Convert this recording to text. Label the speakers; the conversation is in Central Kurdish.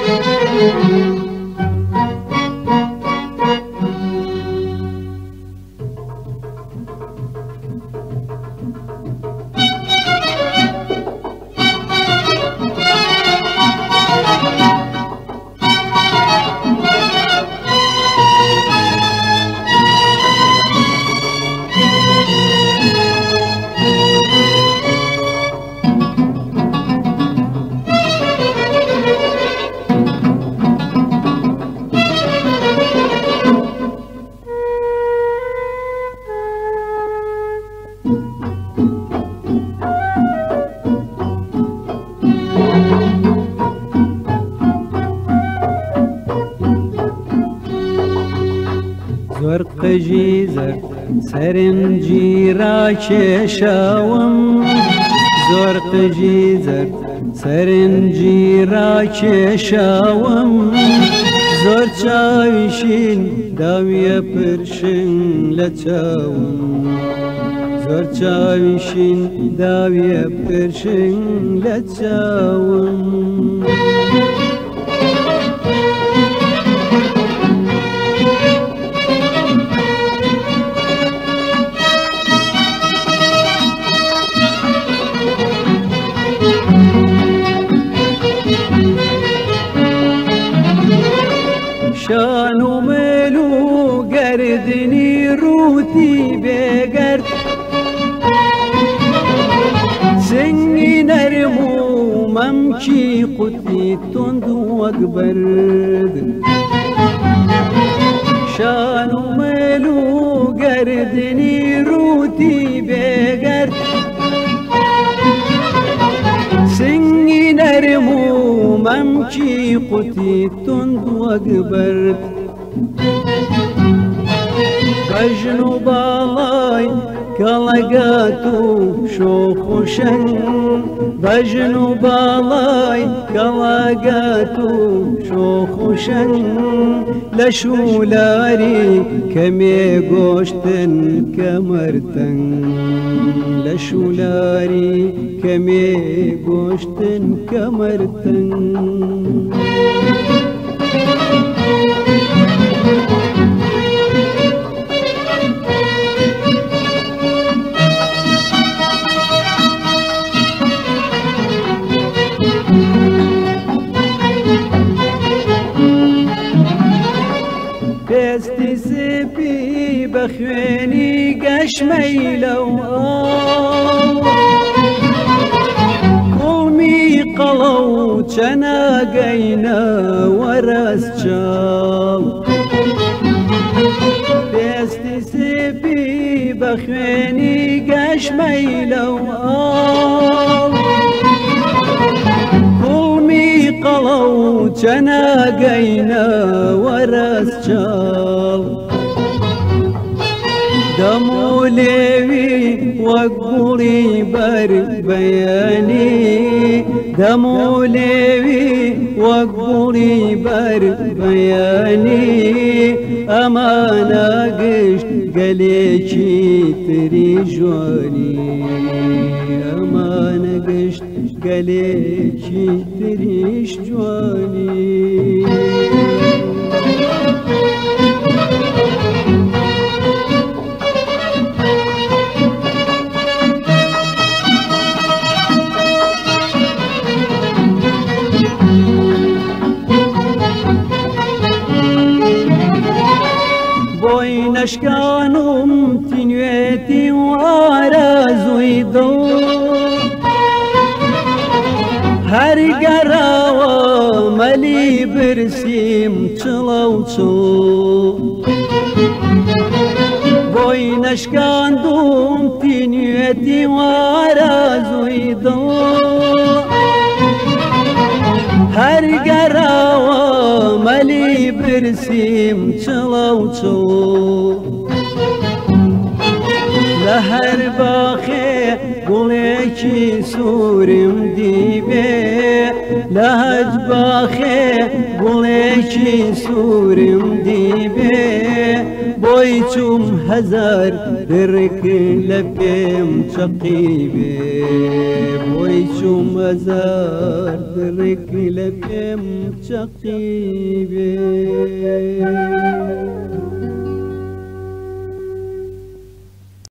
Speaker 1: زرقجی زر سرنجی را کشاوم زرقجی زر سرنجی را کشاوم زور چاویشین داوی پرشن لچاوم زور چاویشین داوی پرشن لچاوم شانو ملو گردنی روتی بگرد سنگی نرمو ممکی قطی تند و اکبرد شانو ملو گردنی روتی بگرد سنگی نرمو ممکی قطی تند و اکبرد کجنو بالای کلگاتو شوخوشن بجنو بالای کلگاتو شوخوشن لشولاری کمی گوشتن کمرتن لشولاری کمی گوشتن کمرتن پستی سپی بخوینی گشمی لو قومی قلو چنا گینا ورس چال پستی سپی بخوینی گشمی لو قلو چنا گینا ورس چال دمو لیوی وقوری بر بیانی دمو لیوی وقوری بر بیانی امانا گشت گلی چی تری جوانی امانا گشت گلی چی تریش جوانی نشکانم تینویتی و آرزوی دو هر گراو ملی برسیم چلو چل بوی نشکاندم تینویتی و آرزوی دو هر گراو ملی برسیم چلو چل لهر باخه گلیکی سورم دیبه لهج باخه گلیکی سورم دیبه بۆی چوم هەزار درکن لە پێم چەقیبێ بۆی چوم هەزار درکن لە پێم چەقیبێ